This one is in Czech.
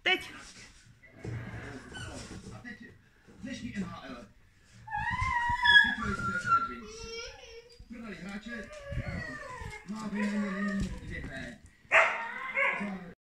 Teď. A teď dnešní NHL. Prodali hráče, má vyjmeně není 2 B.